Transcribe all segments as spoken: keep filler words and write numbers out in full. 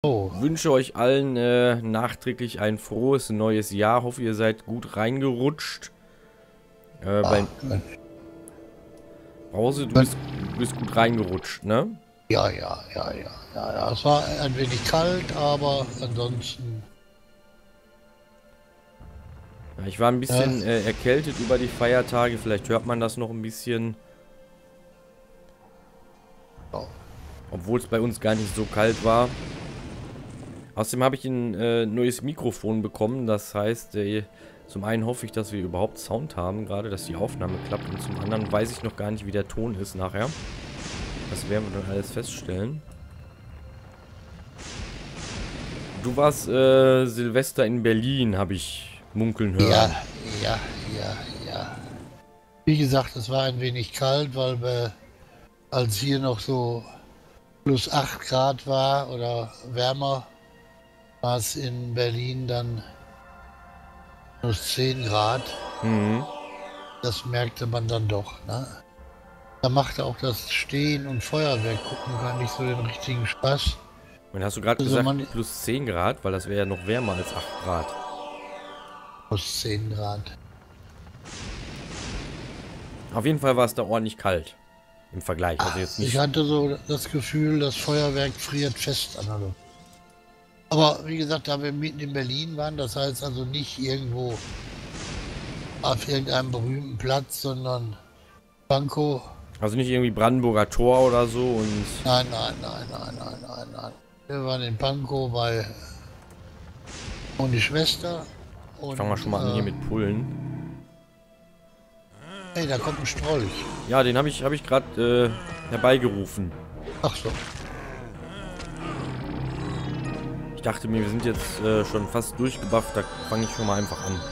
Oh, Wünsche euch allen äh, nachträglich ein frohes neues Jahr. Hoffe, ihr seid gut reingerutscht. Äh, ah, bei Brause, du Gott. bist, du bist gut reingerutscht, ne? Ja, ja, ja, ja, ja, ja. Es war ein wenig kalt, aber ansonsten, Ja, ich war ein ne? bisschen äh, erkältet über die Feiertage. Vielleicht hört man das noch ein bisschen. Ja. Obwohl es bei uns gar nicht so kalt war. Außerdem habe ich ein äh, neues Mikrofon bekommen. Das heißt, äh, zum einen hoffe ich, dass wir überhaupt Sound haben, gerade dass die Aufnahme klappt. Und zum anderen weiß ich noch gar nicht, wie der Ton ist nachher. Das werden wir dann alles feststellen. Du warst äh, Silvester in Berlin, habe ich munkeln Ja, hören. ja, ja, ja. Wie gesagt, es war ein wenig kalt, weil wir, als hier noch so plus acht Grad war oder wärmer, war es in Berlin dann minus zehn Grad. Mhm. Das merkte man dann doch, ne? Da machte auch das Stehen und Feuerwerk gucken gar nicht so den richtigen Spaß. Und hast du gerade Also gesagt man plus zehn Grad, weil das wäre ja noch wärmer als acht Grad. plus zehn Grad. Auf jeden Fall war es da ordentlich kalt. Im Vergleich. Also jetzt Ich nicht. hatte so das Gefühl, das Feuerwerk friert fest an der Luft. Aber wie gesagt, da wir mitten in Berlin waren, das heißt also nicht irgendwo auf irgendeinem berühmten Platz, sondern Pankow. Also nicht irgendwie Brandenburger Tor oder so und. Nein, nein, nein, nein, nein, nein, nein. Wir waren in Pankow bei und die Schwester Ich fange mal und schon mal an hier äh, mit Pullen. hey, da kommt ein Strolch. Ja, den habe ich, hab ich gerade äh, herbeigerufen. Ach so. Ich dachte mir, wir sind jetzt äh, schon fast durchgebufft, da fange ich schon mal einfach an.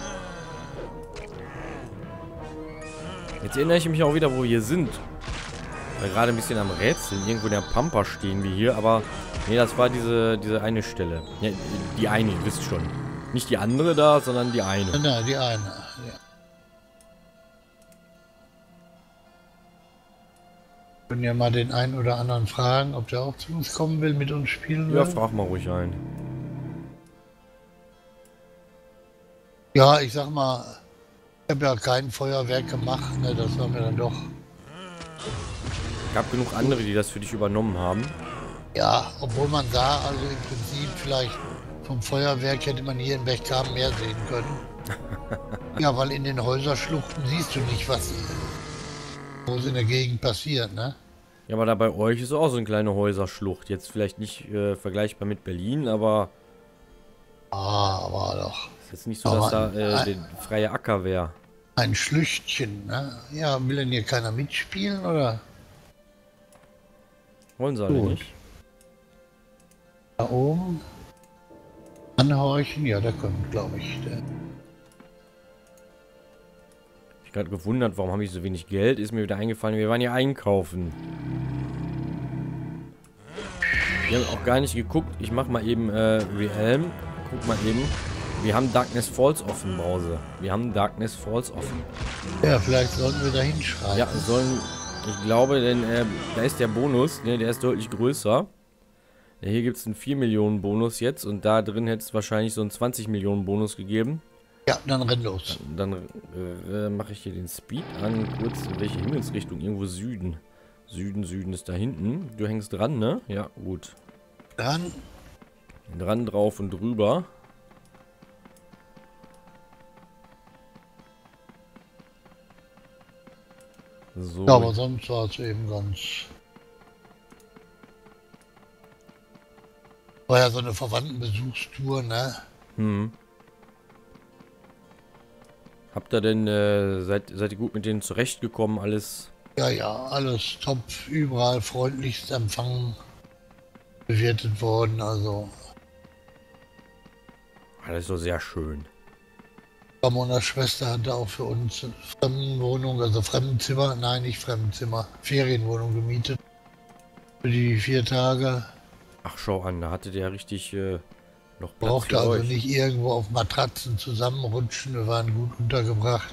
Jetzt erinnere ich mich auch wieder, wo wir hier sind. Weil gerade ein bisschen am Rätseln. Irgendwo in der Pampa stehen wir hier, aber nee, das war diese, diese eine Stelle. Ja, die eine, ihr wisst schon. Nicht die andere da, sondern die eine. Na, die eine. Ja. Können ja mal den einen oder anderen fragen, ob der auch zu uns kommen will, mit uns spielen Ja, will. frag mal ruhig ein. Ja, ich sag mal, ich habe ja kein Feuerwerk gemacht, ne, das war mir dann doch. Gab genug andere, die das für dich übernommen haben. Ja, obwohl man sah, also im Prinzip vielleicht vom Feuerwerk hätte man hier in Bergkamen mehr sehen können. Ja, weil in den Häuserschluchten siehst du nicht, was groß in der Gegend passiert, ne? Ja, aber da bei euch ist auch so eine kleine Häuserschlucht. Jetzt vielleicht nicht äh, vergleichbar mit Berlin, aber Ah, aber doch. ist jetzt nicht so, dass Aber da ein, äh, der freie Acker wäre. ein Schlüchtchen, ne? Ja, will denn hier keiner mitspielen, oder? Wollen sie alle Gut. nicht. Da oben. Anhorchen, ja, der kommt, glaube ich. Der, Ich gerade gewundert, warum habe ich so wenig Geld? Ist mir wieder eingefallen, wir waren ja einkaufen. Wir haben auch gar nicht geguckt. Ich mache mal eben äh, Realm. Guck mal eben. Wir haben Darkness Falls offen, Brause. Wir haben Darkness Falls offen. ja, vielleicht sollten wir da hinschreiben. Ja, sollen. Ich glaube, denn äh, da ist der Bonus, ne, der ist deutlich größer. Ja, hier gibt es einen vier Millionen Bonus jetzt und da drin hätte es wahrscheinlich so einen zwanzig Millionen Bonus gegeben. Ja, dann renn los. Dann äh, mache ich hier den Speed an. Kurz in welche Himmelsrichtung? Irgendwo Süden. Süden, Süden ist da hinten. Du hängst dran, ne? Ja, gut. Dann, Dran, drauf und drüber. So. ja, aber sonst war es eben ganz. War ja so eine Verwandtenbesuchstour, ne? Hm. Habt ihr denn, äh, seid, seid ihr gut mit denen zurechtgekommen? Alles? Ja, ja, alles top, überall freundlichst empfangen, bewirtet worden, also. Alles so sehr schön. Ramonas Schwester hatte auch für uns eine Fremdenwohnung, also Fremdenzimmer, nein, nicht Fremdenzimmer, Ferienwohnung gemietet. Für die vier Tage. Ach, schau an, da hattet ihr ja richtig äh, noch Platz Brauchte für also euch. nicht irgendwo auf Matratzen zusammenrutschen, wir waren gut untergebracht.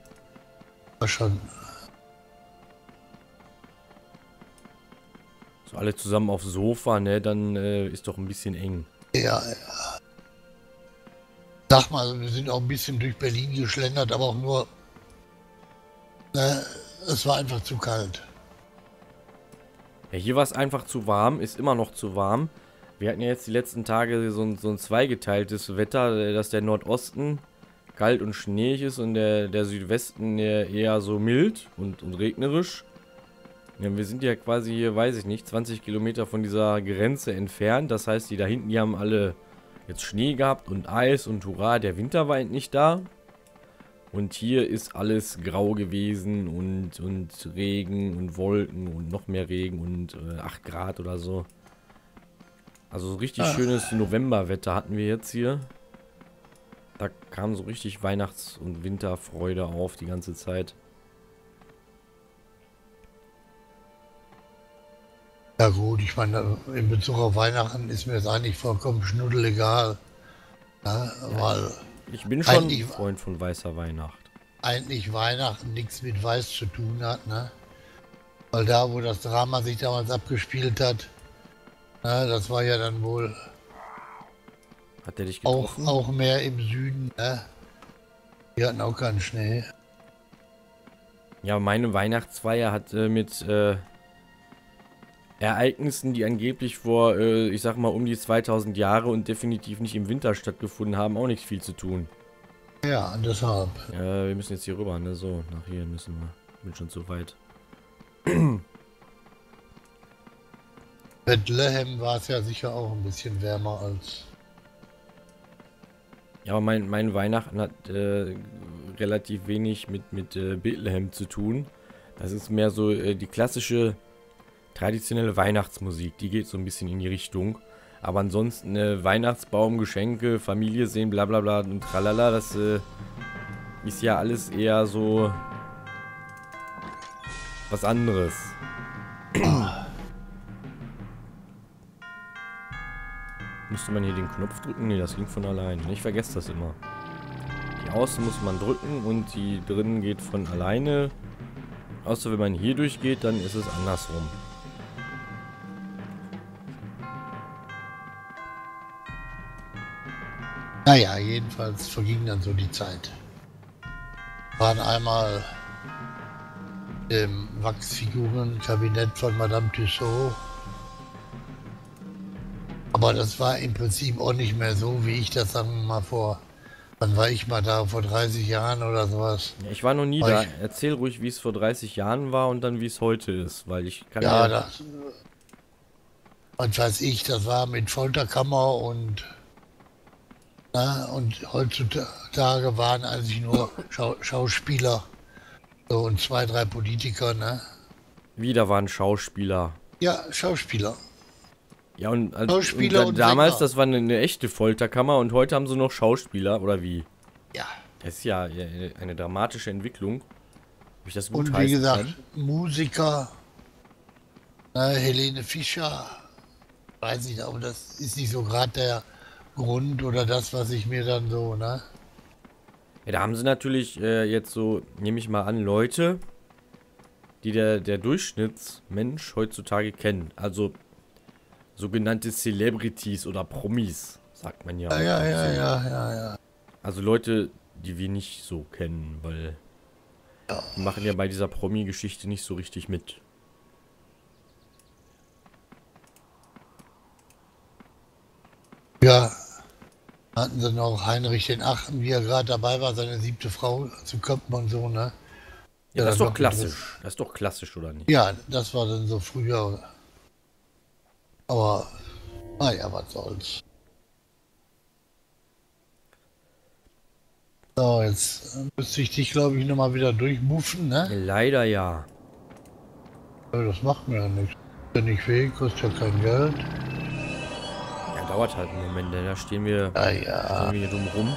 War schon. So alle zusammen aufs Sofa, ne? Dann äh, ist doch ein bisschen eng. Ja, ja. Sag mal, wir sind auch ein bisschen durch Berlin geschlendert, aber auch nur... Ne, es war einfach zu kalt. Ja, hier war es einfach zu warm, ist immer noch zu warm. Wir hatten ja jetzt die letzten Tage so ein, so ein zweigeteiltes Wetter, dass der Nordosten kalt und schneeig ist und der, der Südwesten eher so mild und, und regnerisch. Ja, wir sind ja quasi hier, weiß ich nicht, zwanzig Kilometer von dieser Grenze entfernt. Das heißt, die da hinten, die haben alle jetzt Schnee gehabt und Eis und hurra, der Winter war nicht da. Und hier ist alles grau gewesen und, und Regen und Wolken und noch mehr Regen und äh, acht Grad oder so. Also so richtig Ach. schönes Novemberwetter hatten wir jetzt hier. Da kam so richtig Weihnachts- und Winterfreude auf die ganze Zeit. Ja gut, ich meine, in Bezug auf Weihnachten ist mir das eigentlich vollkommen schnuddelegal. Ja, ja, weil ich bin schon ein Freund von weißer Weihnacht. Eigentlich Weihnachten nichts mit Weiß zu tun hat, ne? Weil da, wo das Drama sich damals abgespielt hat, ne, das war ja dann wohl hat der dich getroffen? Auch, auch mehr im Süden, ne? Die hatten auch keinen Schnee. Ja, meine Weihnachtsfeier hat äh, mit äh, Ereignissen, die angeblich vor, äh, ich sag mal, um die zweitausend Jahre und definitiv nicht im Winter stattgefunden haben, auch nicht viel zu tun. Ja, deshalb. Ja, wir müssen jetzt hier rüber, ne? So, nach hier müssen wir. Ich bin schon zu weit. Bethlehem war es ja sicher auch ein bisschen wärmer als... Ja, aber mein, mein Weihnachten hat äh, relativ wenig mit, mit äh, Bethlehem zu tun. Das ist mehr so äh, die klassische, traditionelle Weihnachtsmusik. Die geht so ein bisschen in die Richtung. Aber ansonsten äh, Weihnachtsbaum, Geschenke, Familie sehen, bla bla bla und tralala, das äh, ist ja alles eher so was anderes. Müsste man hier den Knopf drücken? Ne, das ging von allein. Ich vergesse das immer. Die Außen muss man drücken und die drinnen geht von alleine. Außer wenn man hier durchgeht, dann ist es andersrum. Naja, jedenfalls verging dann so die Zeit. Waren einmal im Wachsfigurenkabinett von Madame Tussaud. Aber das war im Prinzip auch nicht mehr so, wie ich das, sagen wir mal, vor, wann war ich mal da, vor dreißig Jahren oder sowas. Ja, ich war noch nie war da. Ich, Erzähl ruhig, wie es vor dreißig Jahren war und dann wie es heute ist, weil ich kann ja... Ja, ja das... Was weiß ich, das war mit Folterkammer und... Na, und heutzutage waren eigentlich nur Schau Schauspieler so, und zwei, drei Politiker, ne? Wieder waren Schauspieler. Ja, Schauspieler. Ja, und, als, Schauspieler und, und damals, Sänger. Das war eine, eine echte Folterkammer und heute haben sie noch Schauspieler, oder wie? Ja. Das ist ja eine, eine dramatische Entwicklung. Ob ich das gut Und wie gesagt, kann. Musiker, ne, Helene Fischer, weiß ich nicht, aber das ist nicht so gerade der Grund oder das, was ich mir dann so, ne? Ja, da haben sie natürlich äh, jetzt so, nehme ich mal an, Leute, die der, der Durchschnittsmensch heutzutage kennen. Also sogenannte Celebrities oder Promis, sagt man ja. Ja, auch ja, ja, so. ja, ja, ja. Also Leute, die wir nicht so kennen, weil ja. die machen ja bei dieser Promi-Geschichte nicht so richtig mit. Ja, hatten sie noch Heinrich den Achten, wie er gerade dabei war, seine siebte Frau zu köpfen und so, ne? Ja, ja, das ist doch klassisch. Das ist doch klassisch, oder nicht? Ja, das war dann so früher. Aber, naja, was soll's. So, jetzt müsste ich dich, glaube ich, nochmal wieder durchmuffen, ne? Leider ja. Ja, das macht mir ja nichts. Ist ja nicht weh, kostet ja kein Geld. Ja, dauert halt einen Moment, denn da stehen wir, ja, ja. stehen wir hier dumm rum.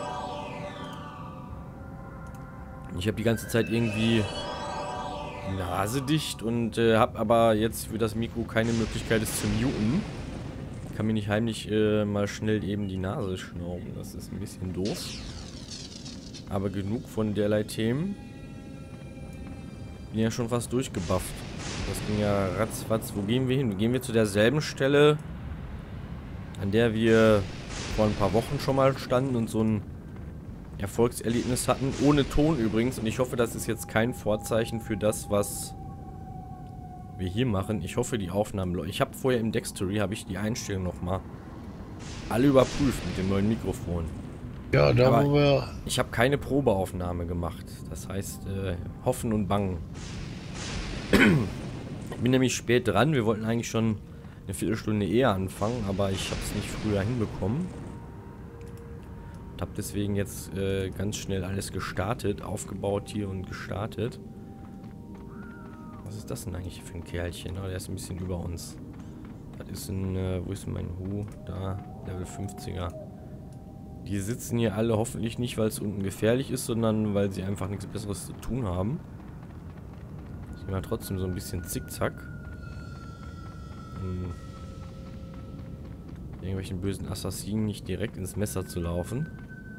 Ich habe die ganze Zeit irgendwie die Nase dicht und äh, habe aber jetzt für das Mikro keine Möglichkeit, es zu muten. Ich kann mir nicht heimlich äh, mal schnell eben die Nase schnauben. Das ist ein bisschen doof. Aber genug von derlei Themen. Bin ja schon fast durchgebufft. Das ging ja ratzfatz. Wo gehen wir hin? Gehen wir zu derselben Stelle, an der wir vor ein paar Wochen schon mal standen und so ein Erfolgserlebnis hatten. Ohne Ton übrigens. Und ich hoffe, das ist jetzt kein Vorzeichen für das, was wir hier machen. Ich hoffe, die Aufnahmen... Ich habe vorher im Dextory, habe ich die Einstellungen nochmal alle überprüft mit dem neuen Mikrofon. Ja, da Aber wo wir... ich habe keine Probeaufnahme gemacht. Das heißt, äh, hoffen und bangen. Ich bin nämlich spät dran. Wir wollten eigentlich schon eine Viertelstunde eher anfangen, aber ich habe es nicht früher hinbekommen. Und habe deswegen jetzt äh, ganz schnell alles gestartet, aufgebaut hier und gestartet. Was ist das denn eigentlich für ein Kerlchen? Oh, der ist ein bisschen über uns. Das ist ein, äh, wo ist mein Hu? Da, Level fünfziger. Die sitzen hier alle hoffentlich nicht, weil es unten gefährlich ist, sondern weil sie einfach nichts Besseres zu tun haben. Ich bin halt trotzdem so ein bisschen zickzack. Um irgendwelchen bösen Assassinen nicht direkt ins Messer zu laufen.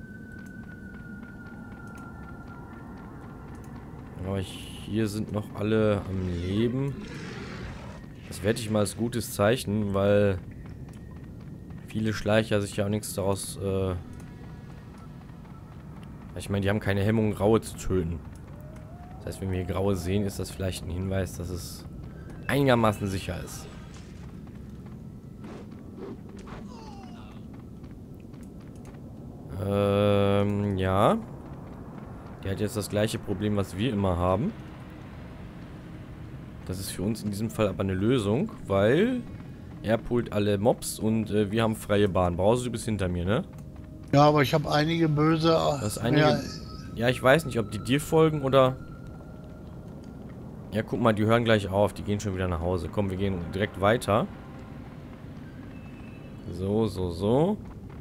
Aber hier sind noch alle am Leben. Das werde ich mal als gutes Zeichen, weil viele Schleicher sich ja auch nichts daraus... Äh ich meine, die haben keine Hemmung, Graue zu töten. Das heißt, wenn wir hier Graue sehen, ist das vielleicht ein Hinweis, dass es einigermaßen sicher ist. Ähm, ja. Der hat jetzt das gleiche Problem, was wir immer haben. Das ist für uns in diesem Fall aber eine Lösung, weil er pullt alle Mobs und äh, wir haben freie Bahn. Brause, du bist hinter mir, ne? Ja, aber ich habe einige böse... Das einige... Ja, ja, ich weiß nicht, ob die dir folgen oder... Ja, guck mal, die hören gleich auf. Die gehen schon wieder nach Hause. Komm, wir gehen direkt weiter. So, so, so.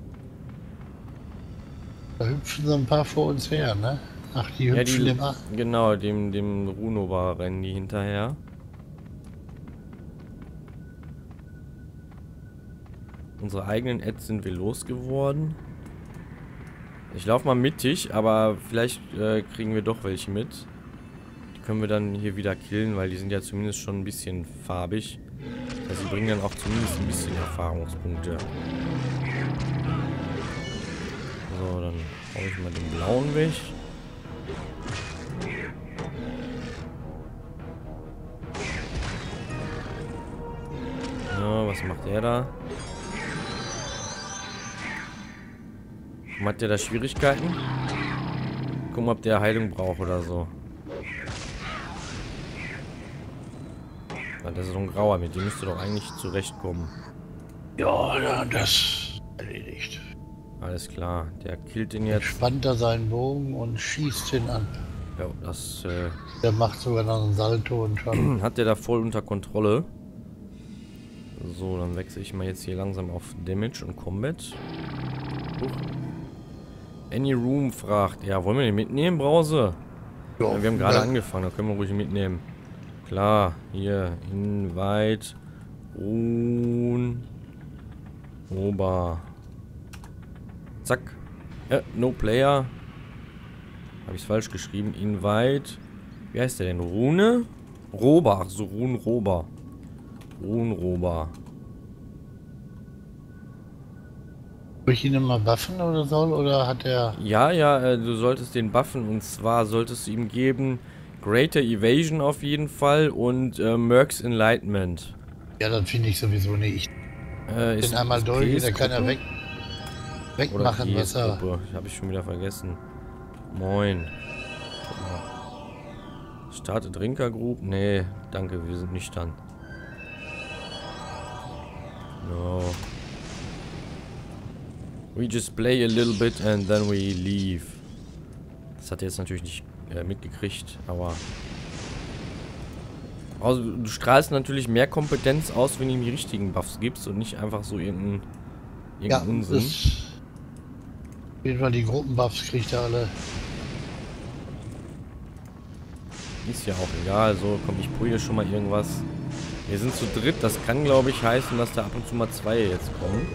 Da hüpfen so ein paar vor uns her, ne? Ach, die hüpfen ja, immer. Genau, dem, dem Runova rennen die hinterher. Unsere eigenen Ads sind wir losgeworden. Ich laufe mal mittig, aber vielleicht äh, kriegen wir doch welche mit. Die können wir dann hier wieder killen, weil die sind ja zumindest schon ein bisschen farbig. Also sie bringen dann auch zumindest ein bisschen Erfahrungspunkte. So, dann hau ich mal den blauen weg. So, was macht er da? Hat der da Schwierigkeiten? Gucken, ob der Heilung braucht oder so. Das ist so ein Grauer, mit dem müsste doch eigentlich zurechtkommen. Ja, ja, das erledigt. Alles klar, der killt ihn jetzt. Spannt er seinen Bogen und schießt ihn an. Ja, das... Äh, der macht sogar noch einen Salto und schon... hat der da voll unter Kontrolle. So, dann wechsle ich mal jetzt hier langsam auf Damage und Combat. Huch. Any Room fragt. Ja, wollen wir den mitnehmen, Brause? Ja, ja, wir haben gerade ja. angefangen, da können wir ruhig mitnehmen. Klar, hier, Invite, Un, Ober. Zack. Äh, no Player. Habe ich es falsch geschrieben. Invite. Wie heißt der denn? Rune? Rober. Ach so, Run Rober. Run Rober. Soll ich ihn immer buffen oder soll? Oder hat er... Ja, ja, äh, du solltest den buffen. Und zwar solltest du ihm geben Greater Evasion auf jeden Fall und äh, Mercs Enlightenment. Ja, das finde ich sowieso nicht. Äh, den einmal durch, der kann er weg, wegmachen, was er... Habe ich schon wieder vergessen. Moin. Starte Drinker Group? Nee, danke, wir sind nüchtern. No. We just play a little bit and then we leave. Das hat er jetzt natürlich nicht äh, mitgekriegt, aber... Also, du strahlst natürlich mehr Kompetenz aus, wenn du ihm die richtigen Buffs gibst und nicht einfach so irgendeinen irgendein ja, Unsinn. Das, auf jeden Fall die Gruppenbuffs kriegt er alle. Ist ja auch egal, so komm, ich probiere schon mal irgendwas. Wir sind zu dritt, das kann glaube ich heißen, dass da ab und zu mal zwei jetzt kommen.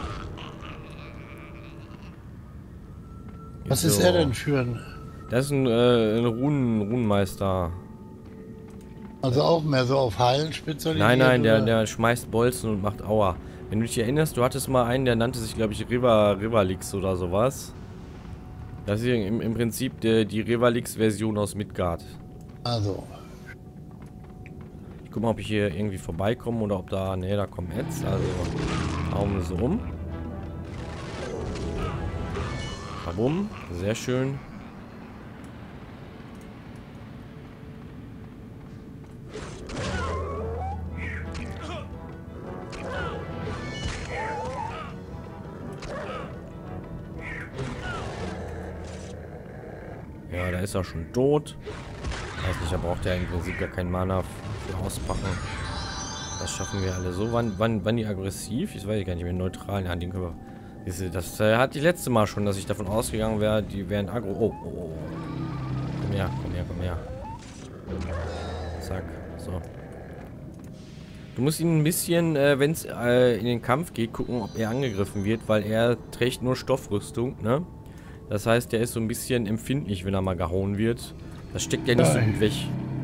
Was so. ist er denn für ein... Das ist ein, äh, ein Runen, Runenmeister. Also auch mehr so auf Heilen spezialisiert? Nein, nein, der, oder? der schmeißt Bolzen und macht Aua. Wenn du dich erinnerst, du hattest mal einen, der nannte sich, glaube ich, River, Rivalix oder sowas. Das ist im, im Prinzip die, die Rivalix-Version aus Midgard. Also. Ich guck mal, ob ich hier irgendwie vorbeikomme oder ob da... Ne, da kommen Ads. Also hauen wir so um. Kabum. Sehr schön. Ja, da ist er schon tot. Weiß nicht, da braucht er im Prinzip gar kein Mana für auspacken. Das schaffen wir alle so. Wann, wann, wann die aggressiv? Ich weiß gar nicht mehr. Neutral. Ja, den können wir. Diese, das äh, hat die letzte Mal schon, dass ich davon ausgegangen wäre, die wären aggro. Oh, oh, oh. Komm her, komm her, komm her. Zack. So. Du musst ihn ein bisschen, äh, wenn es äh, in den Kampf geht, gucken, ob er angegriffen wird, weil er trägt nur Stoffrüstung, ne? Das heißt, der ist so ein bisschen empfindlich, wenn er mal gehauen wird. Das steckt ja nicht so gut weg.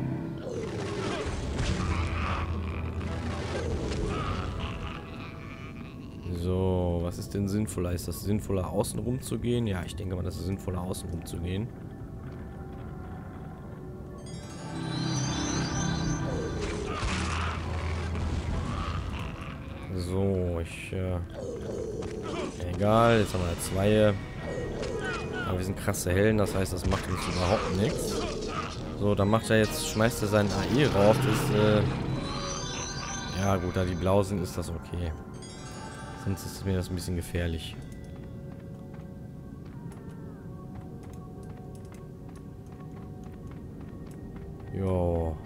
So, was ist denn sinnvoller? Ist das sinnvoller, außen rum zu gehen? Ja, ich denke mal, das ist sinnvoller, außen rum zu gehen. So, ich, äh... egal, jetzt haben wir zwei. Aber wir sind krasse Helden, das heißt, das macht uns überhaupt nichts. So, dann macht er jetzt, schmeißt er seinen A E rauf. Das, äh... ja gut, da die blau sind, ist das okay. Sonst ist mir das ein bisschen gefährlich. Jo.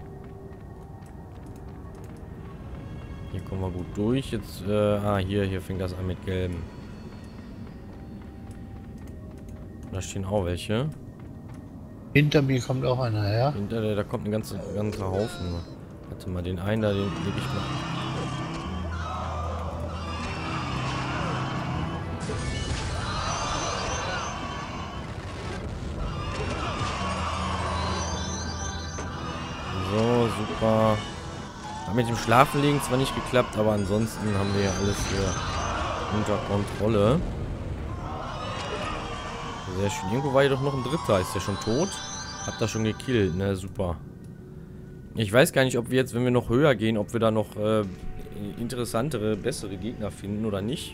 Hier kommen wir gut durch. Jetzt, äh, ah, hier, hier fängt das an mit Gelben. Da stehen auch welche. Hinter mir kommt auch einer her. Hinter der, da kommt ein ganzer, ganzer Haufen. Warte mal, den einen da, den lege ich mal. So, super. Hat mit dem Schlafenlegen zwar nicht geklappt, aber ansonsten haben wir ja alles hier unter Kontrolle. Sehr schön. Irgendwo war hier doch noch ein Dritter. Ist der schon tot? Habt ihr schon gekillt, ne? Super. Ich weiß gar nicht, ob wir jetzt, wenn wir noch höher gehen, ob wir da noch äh, interessantere, bessere Gegner finden oder nicht.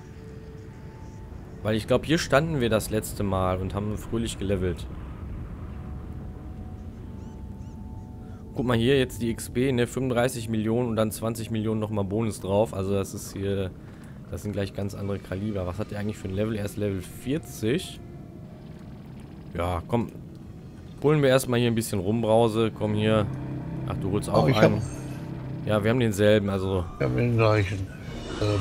Weil ich glaube, hier standen wir das letzte Mal und haben fröhlich gelevelt. Guck mal hier, jetzt die X P, ne? fünfunddreißig Millionen und dann zwanzig Millionen nochmal Bonus drauf. Also das ist hier... Das sind gleich ganz andere Kaliber. Was hat der eigentlich für ein Level? Er ist Level vierzig. Ja, komm. Holen wir erstmal hier ein bisschen Rumbrause. Komm hier. Ach, du holst auch Oh, einen. hab, Ja, wir haben denselben, also... ich habe den gleichen. Ähm,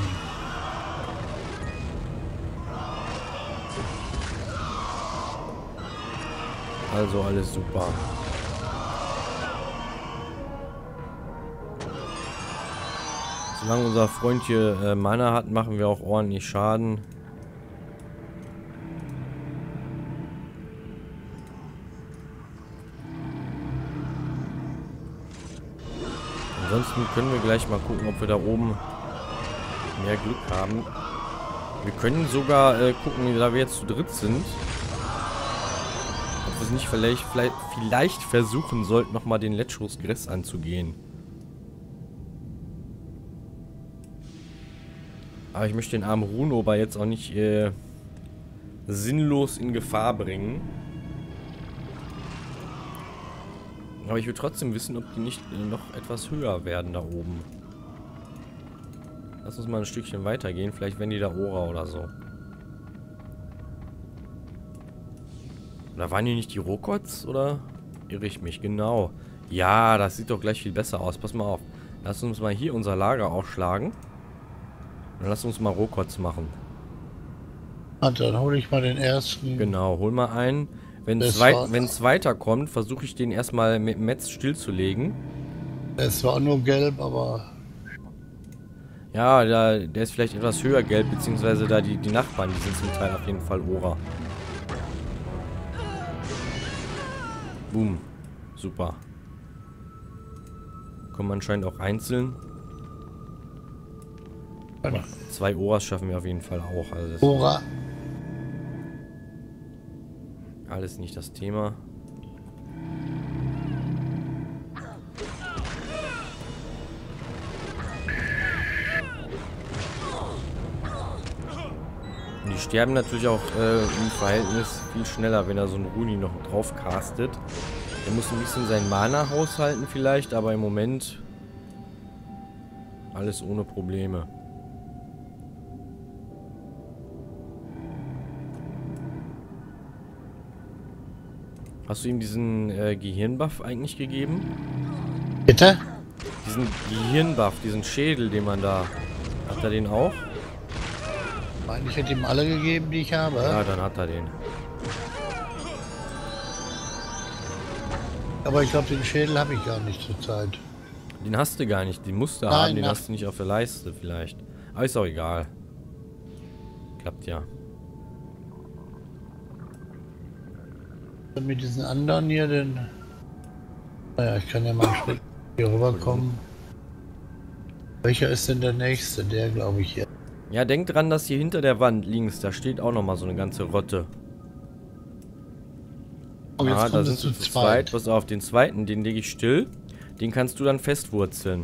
Also alles super. Solange unser Freund hier äh, Mana hat, machen wir auch ordentlich Schaden. Ansonsten können wir gleich mal gucken, ob wir da oben mehr Glück haben. Wir können sogar äh, gucken, da wir jetzt zu dritt sind, ob wir es nicht vielleicht, vielleicht, vielleicht versuchen sollten, nochmal den Letschos Gress anzugehen. Aber ich möchte den armen Runober jetzt auch nicht äh, sinnlos in Gefahr bringen. Aber ich will trotzdem wissen, ob die nicht äh, noch etwas höher werden da oben. Lass uns mal ein Stückchen weitergehen. Vielleicht werden die da Ora oder so. Oder waren die nicht die Rokots? Oder irre ich mich? Genau. Ja, das sieht doch gleich viel besser aus. Pass mal auf. Lass uns mal hier unser Lager aufschlagen. Dann lass uns mal Rokots machen. und dann hole ich mal den ersten. Genau, hol mal einen. Wenn es weit, weiterkommt, versuche ich den erstmal mit Metz stillzulegen. Der ist zwar nur gelb, aber... Ja, der, der ist vielleicht etwas höher gelb, beziehungsweise da die, die Nachbarn, die sind zum Teil auf jeden Fall Ora. Boom. Super. kommen anscheinend auch einzeln. Ja. Zwei Oras schaffen wir auf jeden Fall auch. Also das Ora. alles nicht das Thema. Und die sterben natürlich auch äh, im Verhältnis viel schneller, wenn er so einen Runi noch drauf castet. Er muss ein bisschen seinen Mana haushalten vielleicht, aber im Moment alles ohne Probleme. Hast du ihm diesen äh, Gehirnbuff eigentlich gegeben? Bitte? Diesen Gehirnbuff, diesen Schädel, den man da... Hat er den auch? Ich hätte ihm alle gegeben, die ich habe. Ja, dann hat er den. Aber ich glaube, den Schädel habe ich gar nicht zur Zeit. Den hast du gar nicht. Den musst du Nein, haben, den nach- hast du nicht auf der Leiste vielleicht. Aber ist auch egal. Klappt ja. Und mit diesen anderen hier, den... Naja, ich kann ja mal einen Schritt hier rüberkommen. Welcher ist denn der nächste? Der, glaube ich, hier. Ja, denk dran, dass hier hinter der Wand links, da steht auch nochmal so eine ganze Rotte. Oh, jetzt Ah, da kommt sind es sie zu zu zweit. zweit. Pass auf, den zweiten, den lege ich still. Den kannst du dann festwurzeln.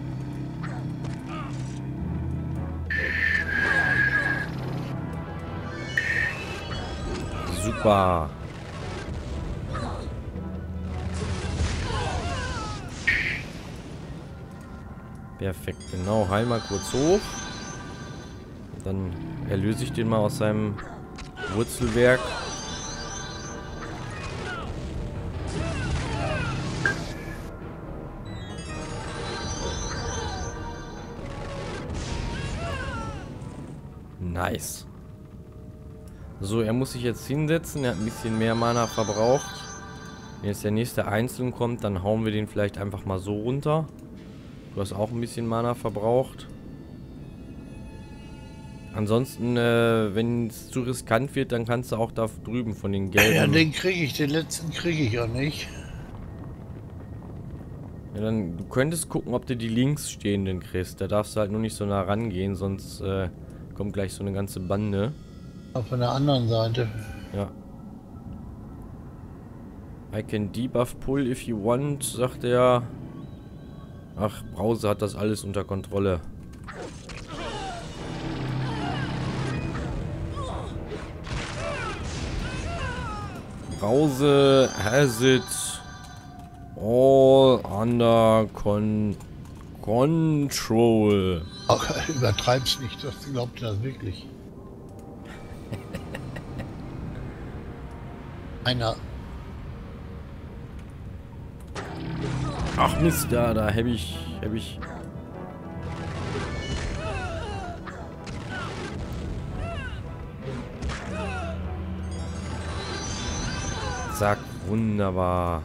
Super. Perfekt, genau. Heil mal kurz hoch. Dann erlöse ich den mal aus seinem Wurzelwerk. Nice. So, er muss sich jetzt hinsetzen. Er hat ein bisschen mehr Mana verbraucht. Wenn jetzt der nächste einzeln kommt, dann hauen wir den vielleicht einfach mal so runter. Du hast auch ein bisschen Mana verbraucht. Ansonsten, äh, wenn es zu riskant wird, dann kannst du auch da drüben von den gelben... Ja, den kriege ich, den letzten kriege ich auch nicht. Ja, dann, du könntest gucken, ob du die links stehenden kriegst. Da darfst du halt nur nicht so nah rangehen, sonst äh, kommt gleich so eine ganze Bande. Auch von der anderen Seite. Ja. I can debuff pull if you want, sagt er. Ach, Brause hat das alles unter Kontrolle. Brause has it all under con control. Ach, übertreib's nicht, das glaubt das wirklich. Einer. Ach Mist, da, da hab ich, hab ich... Zack, wunderbar.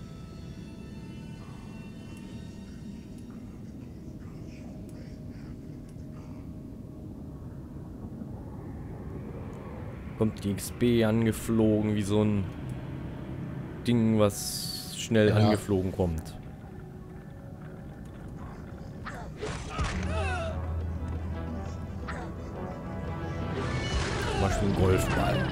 Kommt die X P angeflogen, wie so ein Ding, was schnell Ja. angeflogen kommt. Zum Beispiel ein Golfball.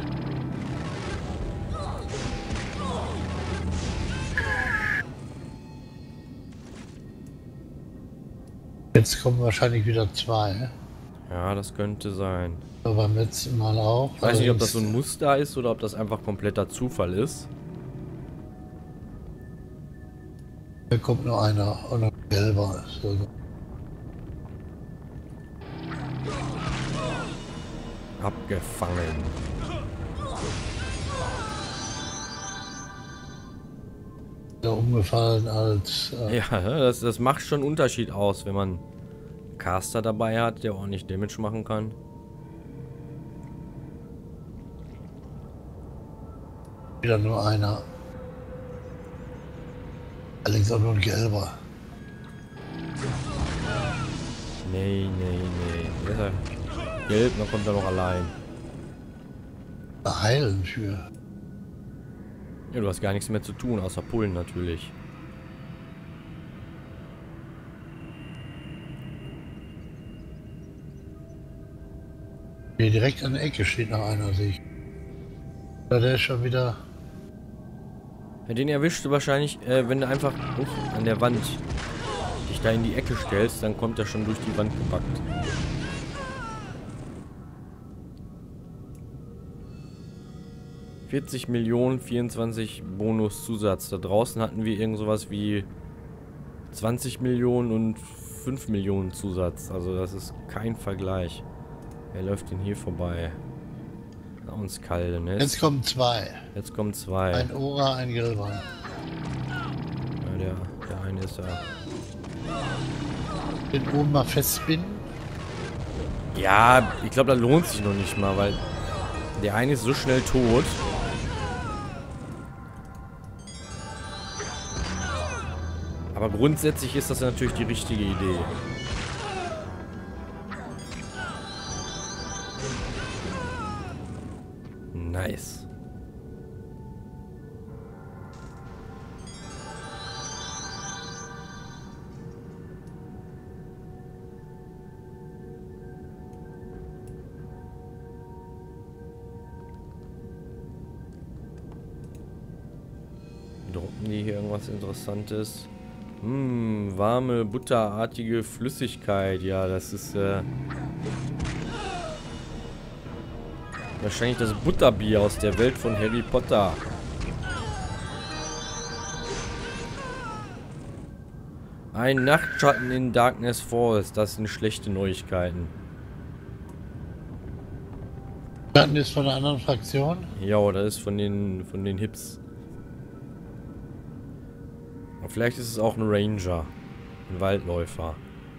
Jetzt kommen wahrscheinlich wieder zwei. Ja, das könnte sein. Aber beim letzten Mal auch. Ich weiß nicht, ob das so ein Muster ist oder ob das einfach kompletter Zufall ist. Hier kommt nur einer und ein gelber. So. Abgefangen. Da umgefallen als. Äh, Ja, das, das macht schon einen Unterschied aus, wenn man einen Caster dabei hat, der ordentlich Damage machen kann. Wieder nur einer. Allerdings auch nur ein gelber. Nee, nee, nee. Der ist ja gelb, dann kommt er noch allein. Heilen für. Ja, du hast gar nichts mehr zu tun, außer pullen natürlich. Hier direkt an der Ecke steht noch einer, sehe ich. Ja, der ist schon wieder. Ja, den erwischst du wahrscheinlich, äh, wenn du einfach uff, an der Wand dich da in die Ecke stellst, dann kommt er schon durch die Wand gebackt. vierzig Millionen, vierundzwanzig Bonus-Zusatz. Da draußen hatten wir irgend sowas wie zwanzig Millionen und fünf Millionen Zusatz. Also das ist kein Vergleich. Wer läuft denn hier vorbei? Na, uns kalt, ne? Jetzt kommen zwei. Jetzt kommen zwei. Ein Ora, ein Gilbran. Ja, der, der eine ist ja... Den oben mal festbinden. Ja, ich glaube, da lohnt sich noch nicht mal, weil der eine ist so schnell tot. Aber grundsätzlich ist das natürlich die richtige Idee. Nice. Droppen die hier irgendwas Interessantes? Hm, warme, butterartige Flüssigkeit. Ja, das ist äh, wahrscheinlich das Butterbier aus der Welt von Harry Potter. Ein Nachtschatten in Darkness Falls. Das sind schlechte Neuigkeiten. Schatten ist von einer anderen Fraktion. Ja, das ist von den von den Hips. Vielleicht ist es auch ein Ranger. Ein Waldläufer.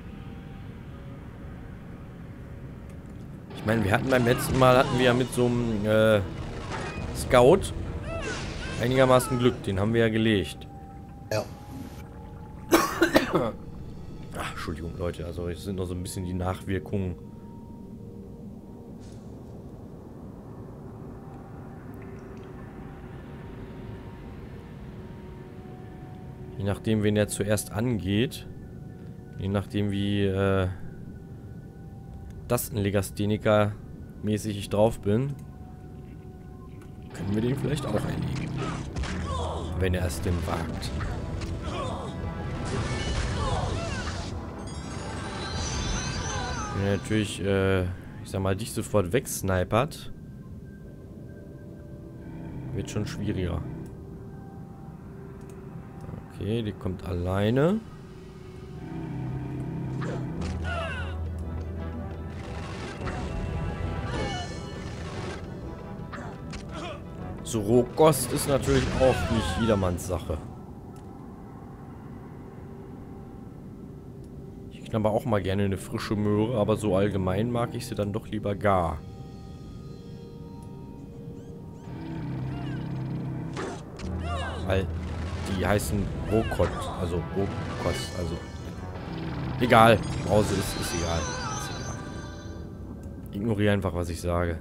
Ich meine, wir hatten beim letzten Mal hatten wir ja mit so einem äh, Scout einigermaßen Glück. Den haben wir ja gelegt. Ja. Ach, Entschuldigung, Leute. Also es sind noch so ein bisschen die Nachwirkungen. Je nachdem, wen er zuerst angeht, je nachdem, wie äh, Tastenlegastheniker-mäßig ich drauf bin, können wir den vielleicht auch erlegen. Wenn er es denn wagt. Wenn er natürlich, äh, ich sag mal, dich sofort wegsnipert, wird schon schwieriger. Okay, die kommt alleine. So Rohkost ist natürlich auch nicht jedermanns Sache. Ich knabber auch mal gerne eine frische Möhre, aber so allgemein mag ich sie dann doch lieber gar. Weil die heißen Rohkost, also Rohkost, also egal, Brause ist, ist egal. Ist egal. Ignoriere einfach, was ich sage.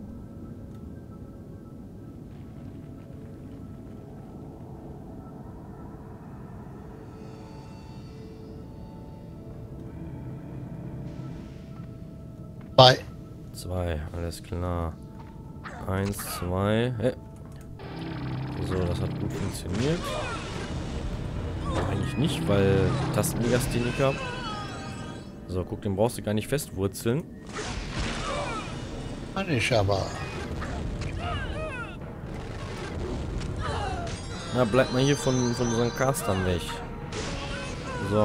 Zwei. Zwei, alles klar. Eins, zwei. Hey. So, das hat gut funktioniert. Eigentlich nicht, weil Tastenlegastheniker. So, guck, den brauchst du gar nicht festwurzeln. Kann ich aber. Na, bleib mal hier von, von unseren Castern weg. So.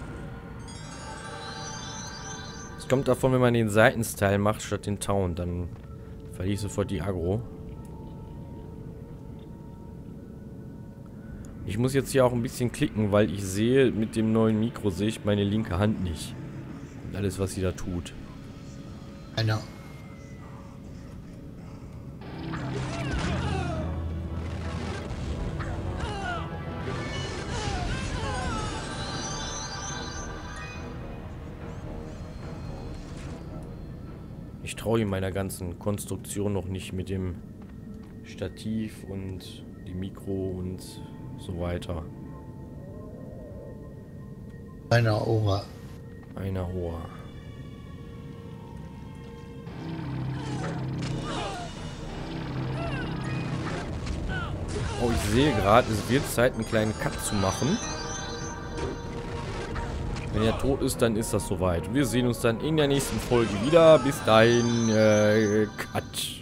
Es kommt davon, wenn man den Seitenstyle macht, statt den Town, dann verliere ich sofort die Aggro. Ich muss jetzt hier auch ein bisschen klicken, weil ich sehe, mit dem neuen Mikro sehe ich meine linke Hand nicht. Und alles, was sie da tut. Einer. Ich traue ihm meiner ganzen Konstruktion noch nicht mit dem Stativ und dem Mikro und so weiter. Einer Ora. Einer Ohr. Oh, ich sehe gerade, es wird Zeit, einen kleinen Cut zu machen. Wenn er tot ist, dann ist das soweit. Wir sehen uns dann in der nächsten Folge wieder. Bis dahin, äh, Cut.